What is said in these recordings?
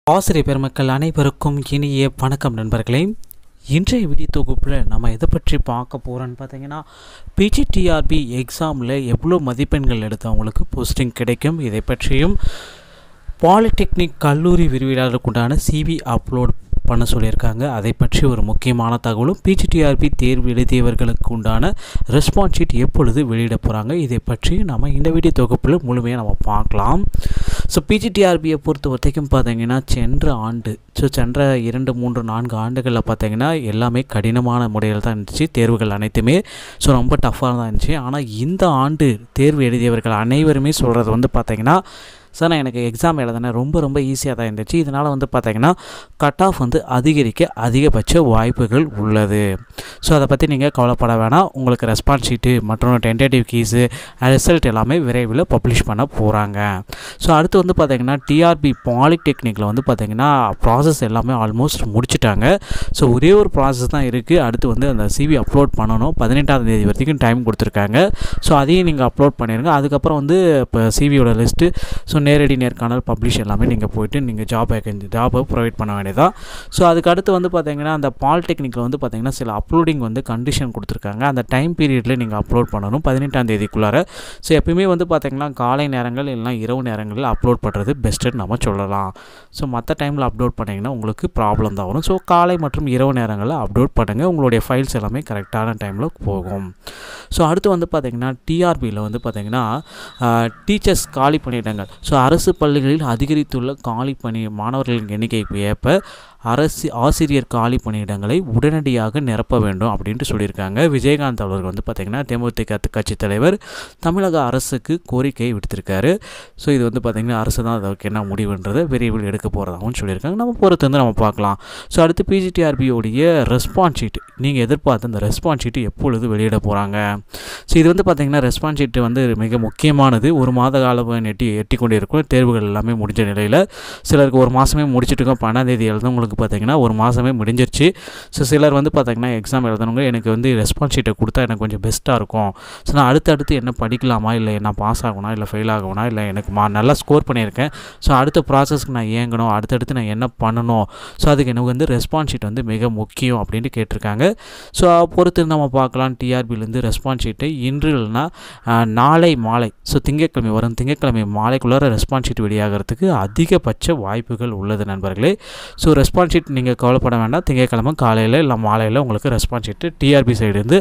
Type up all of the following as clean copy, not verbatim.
ஆசிரியர் பெருமக்கள் அனைவருக்கும் இனிய வணக்கம் நண்பர்களே. இன்றைய வீடியோ தொகுப்பில் நம்ம எதை பற்றி பார்க்க போகிறோன்னு பார்த்தீங்கன்னா, பிஜிடிஆர்பி எக்ஸாமில் எவ்வளோ மதிப்பெண்கள் எடுத்தவங்களுக்கு போஸ்டிங் கிடைக்கும், இதை பற்றியும் பாலிடெக்னிக் கல்லூரி விரிவுரையாளருக்கு உண்டான சிவி அப்லோட் பண்ண சொல்லியிருக்காங்க, அதை பற்றி ஒரு முக்கியமான தகவலும், பிஜிடிஆர்பி தேர்வு எழுதியவர்களுக்கு உண்டான ரெஸ்பான்ஸ் ஷீட் எப்பொழுது வெளியிட போகிறாங்க, இதை பற்றி நம்ம இந்த வீடியோ தொகுப்பில் முழுமையாக நம்ம பார்க்கலாம். ஸோ பிஜிடிஆர்பியை பொறுத்த வரைக்கும் பார்த்தீங்கன்னா சென்ற 2, 3, 4 ஆண்டுகளில் பார்த்தீங்கன்னா எல்லாமே கடினமான முறையில் தான் இருந்துச்சு. தேர்வுகள் அனைத்துமே ரொம்ப டஃப்பாக தான் இருந்துச்சு. ஆனால் இந்த ஆண்டு தேர்வு எழுதியவர்கள் அனைவருமே சொல்கிறது வந்து பார்த்தீங்கன்னா, சார் நான் எனக்கு எக்ஸாம் எழுதுனேன் ரொம்ப ஈஸியாக தான் இருந்துச்சு, இதனால் வந்து பார்த்தீங்கன்னா கட் ஆஃப் வந்து அதிகரிக்க அதிகபட்ச வாய்ப்புகள் உள்ளது. ஸோ அதை பற்றி நீங்கள் கவலைப்பட வேணாம். உங்களுக்கு ரெஸ்பான்ஸ் ஷீட்டு மற்றும் டென்டேட்டிவ் கீஸு ரிசல்ட் எல்லாமே விரைவில் பப்ளிஷ் பண்ண போகிறாங்க. ஸோ அடுத்து வந்து பார்த்தீங்கன்னா டிஆர்பி பாலிடெக்னிக்கில் வந்து பார்த்தீங்கன்னா ப்ராசஸ் எல்லாமே ஆல்மோஸ்ட் முடிச்சுட்டாங்க. ஸோ ஒரே ஒரு ப்ராசஸ் தான் இருக்குது. அடுத்து வந்து அந்த சிவி அப்லோட் பண்ணணும். 18ஆம் தேதி வரைக்கும் டைம் கொடுத்துருக்காங்க. ஸோ அதையும் நீங்கள் அப்லோட் பண்ணிடுங்க. அதுக்கப்புறம் வந்து இப்போ சிவியோட லிஸ்ட்டு நேரடி நேர்காணல் பப்ளிஷ் எல்லாமே நீங்கள் போய்ட்டு நீங்கள் ஜாபை ப்ரொவைட் பண்ண வேண்டியதான். ஸோ அதுக்கு அடுத்து வந்து பார்த்தீங்கன்னா அந்த பாலிடெக்னிக்கில் வந்து பார்த்தீங்கன்னா சில அப்லோடிங் வந்து கண்டிஷன் கொடுத்துருக்காங்க. அந்த டைம் பீரியடில் நீங்கள் அப்லோட் பண்ணணும் 18ஆம் தேதிக்குள்ளார. ஸோ எப்பயுமே வந்து பார்த்தீங்கன்னா காலை நேரங்கள் இல்லைனா இரவு நேரங்களில் அப்லோட் பண்ணுறது பெஸ்ட்டுன்னு நம்ம சொல்லலாம். ஸோ மற்ற டைமில் அப்லோட் பண்ணிங்கன்னா உங்களுக்கு ப்ராப்ளம் தான் வரும். ஸோ காலை மற்றும் இரவு நேரங்களில் அப்லோட் பண்ணுங்கள், உங்களுடைய ஃபைல்ஸ் எல்லாமே கரெக்டான டைமில் போகும். ஸோ அடுத்து வந்து பார்த்தீங்கன்னா டிஆர்பியில் வந்து பார்த்தீங்கன்னா டீச்சர்ஸ் காலி பணியிடங்கள். ஸோ அரசு பள்ளிகளில் அதிகரித்துள்ள காலி பணி மாணவர்களின் எண்ணிக்கைக்கு ஏற்ப ஆசிரியர் காலி பணியிடங்களை உடனடியாக நிரப்ப வேண்டும் அப்படின்ட்டு சொல்லியிருக்காங்க. விஜயகாந்த் அவர்கள் வந்து பார்த்திங்கன்னா தேமுதிக கட்சித் தலைவர் தமிழக அரசுக்கு கோரிக்கை விடுத்திருக்காரு. ஸோ இது வந்து பார்த்திங்கன்னா அரசு தான் அதற்கு என்ன முடிவுன்றதை விரைவில் எடுக்க போகிறதாகவும் சொல்லியிருக்காங்க. நம்ம பொறுத்து வந்து நம்ம பார்க்கலாம். ஸோ அடுத்து பிஜிடிஆர்பியோடைய ரெஸ்பான்ஸ் ஷீட், நீங்கள் எதிர்பார்த்த அந்த ரெஸ்பான்ஸ் ஷீட்டு எப்பொழுது வெளியிட போகிறாங்க. ஸோ இது வந்து பார்த்திங்கன்னா ரெஸ்பான்ஸ் ஷீட்டு வந்து மிக முக்கியமானது. ஒரு மாத காலம் எட்டி கொண்டு இருக்கும். தேர்வுகள் எல்லாமே முடிஞ்ச நிலையில் சிலருக்கு ஒரு மாதமே முடிச்சுட்டு இருக்கோம். 12ஆம் தேதி எழுதும் பார்த்தீங்கன்னா ஒரு மாதமே முடிஞ்சிருச்சு. ஸோ சிலர் வந்து பார்த்தீங்கன்னா எக்ஸாம் எழுதணுங்க, எனக்கு வந்து ரெஸ்பான்ஸ் ஷீட்டை கொடுத்தா எனக்கு கொஞ்சம் பெஸ்ட்டாக இருக்கும். ஸோ நான் அடுத்தடுத்து என்ன படிக்கலாமா, இல்லை நான் பாஸ் ஆகணும், இல்லை ஃபெயில் ஆகணும், இல்லை எனக்கு நல்லா ஸ்கோர் பண்ணியிருக்கேன், ஸோ அடுத்த ப்ராசஸ்க்கு நான் இயங்கணும், அடுத்தடுத்து நான் என்ன பண்ணணும், ஸோ அதுக்கு எனக்கு வந்து ரெஸ்பான்ஸ் ஷீட் வந்து மிக முக்கியம் அப்படின்ட்டு கேட்டிருக்காங்க. ஸோ பொறுத்து நம்ம பார்க்கலாம். டிஆர்பிலேருந்து ரெஸ்பான்ஸ் ஷீட்டை இன்று இல்லைனா நாளை மாலை, ஸோ திங்கட்கிழமை மாலைக்குள்ளார ரெஸ்பான்ஸ் ஷீட் வெளியாகிறதுக்கு அதிகபட்ச வாய்ப்புகள் உள்ளது நண்பர்களே. ஸோ ரெஸ்பான்ஸ் ஷீட் நீங்கள் கவலைப்பட வேண்டாம். திங்கட்கிழமை காலையில் இல்லை மாலையில் உங்களுக்கு ரெஸ்பான்ஸ் ஷீட்டு டிஆர்பி சைடுலேருந்து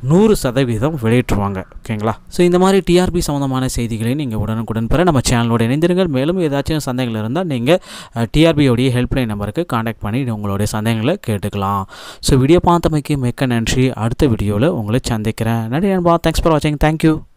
100% வெளியிட்டுருவாங்க. ஓகேங்களா? ஸோ இந்த மாதிரி டிஆர்பி சம்மந்தமான செய்திகளை நீங்கள் உடனுக்குடன் பெற நம்ம சேனலோட இணைந்திருங்கள். மேலும் ஏதாச்சும் சந்தேகங்கள் இருந்தால் நீங்கள் டிஆர்பியோடைய ஹெல்ப்லைன் நம்பருக்கு கான்டாக்ட் பண்ணி உங்களுடைய சந்தேகங்களை கேட்டுக்கலாம். ஸோ வீடியோ பார்த்தமைக்கு மிக்க நன்றி. அடுத்த வீடியோவில் உங்களை சந்திக்கிறேன். நன்றி நண்பா. தேங்க்ஸ் ஃபார் வாட்சிங். தேங்க்யூ.